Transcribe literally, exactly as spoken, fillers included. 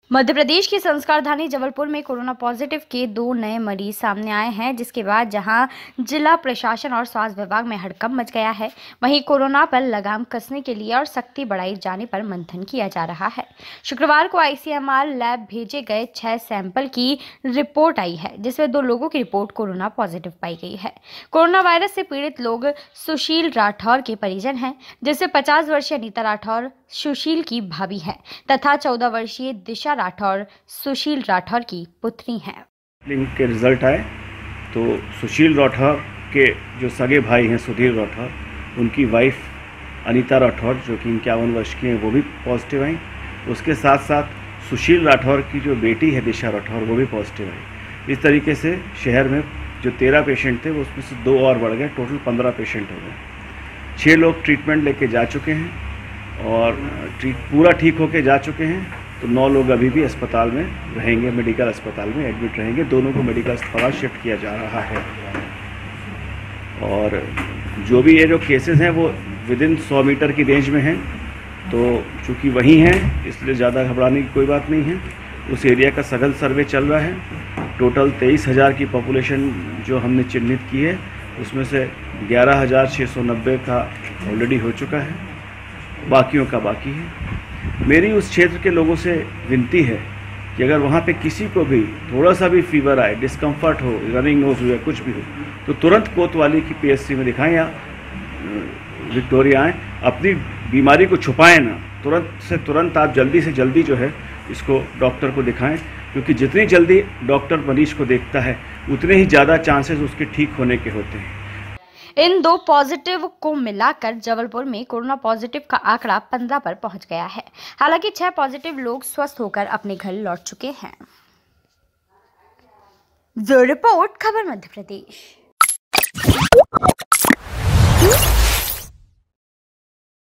मध्य प्रदेश की संस्कार धानी जबलपुर में कोरोना पॉजिटिव के दो नए मरीज सामने आए हैं, जिसके बाद जहां जिला प्रशासन और स्वास्थ्य विभाग में हड़कंप मच गया है, वहीं कोरोना पर लगाम कसने के लिए और सख्ती बढ़ाई जाने पर मंथन किया जा रहा है। शुक्रवार को आईसीएमआर लैब भेजे गए छह सैंपल की रिपोर्ट आई है, जिसमें दो लोगों की रिपोर्ट कोरोना पॉजिटिव पाई गई है। कोरोना वायरस से पीड़ित लोग सुशील राठौर के परिजन हैं, जिससे पचास वर्षीय अनीता राठौर सुशील की भाभी है तथा चौदह वर्षीय दिशा राठौर सुशील राठौर की पुत्री हैं। लिंक के रिजल्ट आए तो सुशील राठौर के जो सगे भाई हैं सुधीर राठौर, उनकी वाइफ अनीता राठौर जो कि इक्यावन वर्ष की हैं वो भी पॉजिटिव आई। उसके साथ साथ सुशील राठौर की जो बेटी है दिशा राठौर वो भी पॉजिटिव आई। इस तरीके से शहर में जो तेरह पेशेंट थे वो उसमें से दो और बढ़ गए, टोटल पंद्रह पेशेंट हो गए। छः लोग ट्रीटमेंट लेके जा चुके हैं और ट्रीट पूरा ठीक होके जा चुके हैं। तो नौ लोग अभी भी अस्पताल में रहेंगे, मेडिकल अस्पताल में एडमिट रहेंगे। दोनों को मेडिकल अस्पताल शिफ्ट किया जा रहा है। और जो भी ये जो केसेस हैं वो विद इन सौ मीटर की रेंज में हैं, तो चूँकि वहीं हैं इसलिए ज़्यादा घबराने की कोई बात नहीं है। उस एरिया का सघन सर्वे चल रहा है। टोटल तेईस हज़ार की पॉपुलेशन जो हमने चिन्हित की है उसमें से ग्यारह हज़ार छः सौ नब्बे का ऑलरेडी हो चुका है, बाकियों का बाकी है। मेरी उस क्षेत्र के लोगों से विनती है कि अगर वहाँ पे किसी को भी थोड़ा सा भी फीवर आए, डिस्कम्फर्ट हो, रनिंग नोज हो या कुछ भी हो, तो तुरंत कोतवाली की पीएचसी में दिखाएं या विक्टोरिया आएँ। अपनी बीमारी को छुपाएं ना, तुरंत से तुरंत आप जल्दी से जल्दी जो है इसको डॉक्टर को दिखाएं, क्योंकि जितनी जल्दी डॉक्टर मरीज को देखता है उतने ही ज़्यादा चांसेस उसके ठीक होने के होते हैं। इन दो पॉजिटिव को मिलाकर जबलपुर में कोरोना पॉजिटिव का आंकड़ा पंद्रह पर पहुंच गया है। हालांकि छह पॉजिटिव लोग स्वस्थ होकर अपने घर लौट चुके हैं। ब्यूरो रिपोर्ट, खबर मध्य प्रदेश।